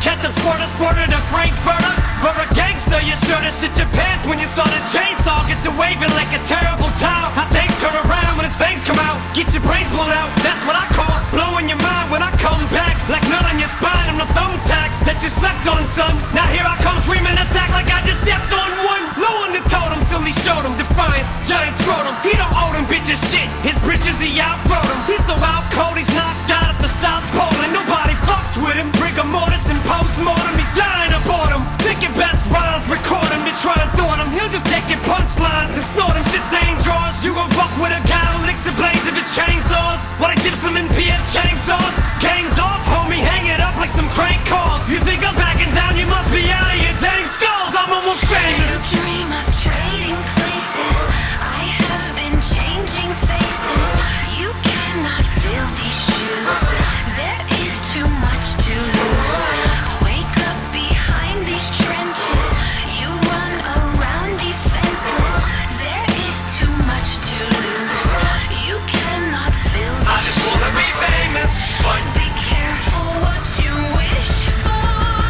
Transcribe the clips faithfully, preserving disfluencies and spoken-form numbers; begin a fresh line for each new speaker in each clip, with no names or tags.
Ketchup squirter, squirted a Frankfurter. For a gangster, you should've shit your pants when you saw the chainsaw get to waving like a terrible towel. How things turn around when his fangs come out. Get your brains blown out, that's what I call blowing your mind when I come back. Like nut on your spine, I'm the thumbtack that you slept on, son. Now here I come screaming attack like I just stepped on one. No one to told him till he showed him defiance, giant scrotum. He don't owe them bitches shit, his britches he outrode him. He's so out cold, he's knocked out at the South Pole, and nobody fucks with him. Rigor mortis and post-mortem, he's dying of boredom. Take your best rhymes, record him, and try and thwart him. He'll just take your punchlines and snort him. Shit stain drawers. You gon' fuck with a guy who licks the blades of his chainsaws while he dips them in P F chainsaws. Gangs off, homie, hang it up like some crank calls. You think I'm backing down, you must be out of your dang skulls. I'm almost famous.
You dream of trading places. I have been changing faces. You cannot fill these shoes. There is too much to lose. Wake up behind these trenches. You run around defenseless. There is too much to lose. You cannot fill these
I just wanna be famous, but
be careful what you wish for.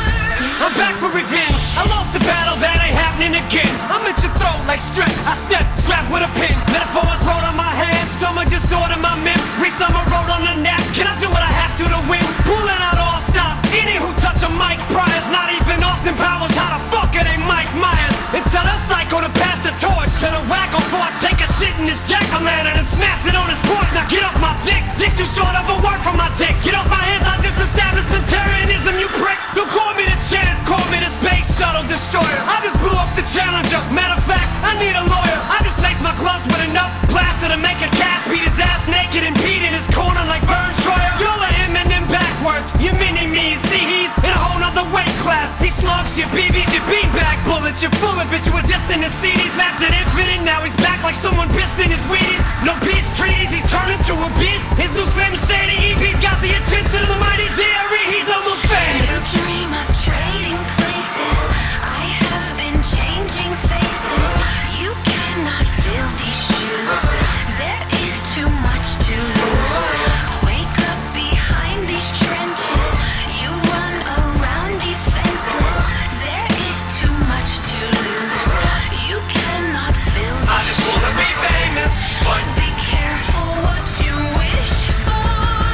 I'm back for revenge. I lost the battle, that ain't happening again. I'm at your throat like strength. I step strapped with a pin. Metaphors wrote on my hand. Someone just ordered my memory. Someone wrote on the nap. Can I do what I have to to win? Pulling out all stops. Any who touch a mic priors. Not even Austin Powers. How the fuck are they Mike Myers? And tell that psycho to pass the torch to the wacko before I take a shit in this jack-o'-lantern and smash it on his porch. Now get off my dick. Dick's too short of a word from my dick. Get off my hands. I disestablishmentarianism, you prick. Don't call me the champ. Call me the space shuttle destroyer. I just blew up the Challenger. Matter of fact, I need a lawyer. I just laced my gloves with enough plaster to make a cast. Beat his ass naked and beat in his corner like Vern Troyer. Y'all are him and them backwards. You mini-me's. See, he's in a whole nother weight class. He slugs your B Bs, your beanbag bullets. You're full of it. You were dissing his C Ds. Laughed at infinite. Now he's back like someone pissed in his Wheaties. No peace treaties. He's turned into a beast. His new Slim Shady E P's got the attention of the mighty D R E. He's almost famous.
You dream of trading places. I have been changing faces. You cannot fill these shoes. There is too much to lose. Wake up behind these trenches. You run around defenseless. There is too much to lose. You cannot fill these
I just wanna be famous, but
be careful what you wish for.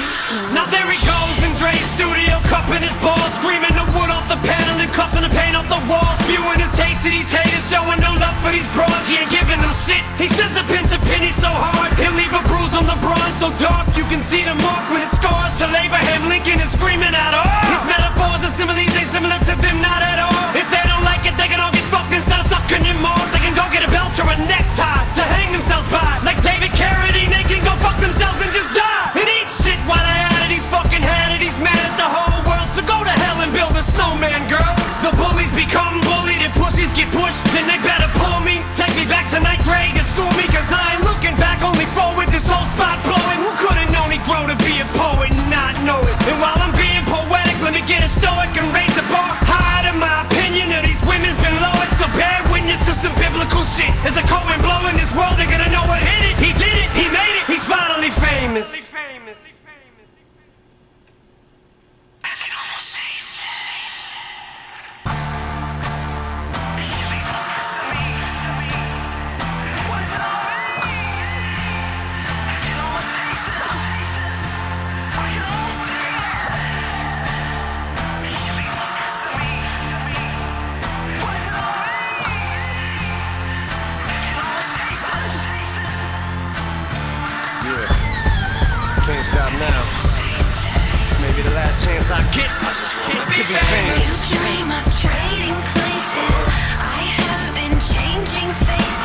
now there he goes in Dre's studio, cupping his balls, screaming the wood off the panel and cussing the paint off the walls, spewing his hate to these haters, showing no love for these broads. He ain't giving them shit. He says a pinch of penny so hard, he'll leave a bruise on the bronze so dark you can see the mark when it scars. Till Abraham Lincoln is screaming out, oh! His metaphors and similes ain't similar to them, not at all. If they don't like it, they can all get fucked instead of sucking him off. They can go get a belt or a necktie to hang themselves by, like David Carradine. They can go fuck themselves and just die and eat shit while they at it. He's fucking had it. He's mad at the whole world, so go to hell and build a snowman, girl. The bullies become bullied and pussies get pushed. Then they better pull me, take me back to ninth grade to school me, cause I ain't looking back, only forward. This whole spot blowing. Who could've known he'd grow to be a poet and not know it? And while I'm being poetic, let me get a stoic and raise the bar higher. In my opinion of these women's been lowered, so bear witness to some biblical shit. As a cold wind blowing this world, they're gonna know what hit it. He did it, he made it, he's finally famous.
I can almost taste it.
Can't stop now. This may be the last chance I get to be famous.
You dream of trading places. I have been changing faces.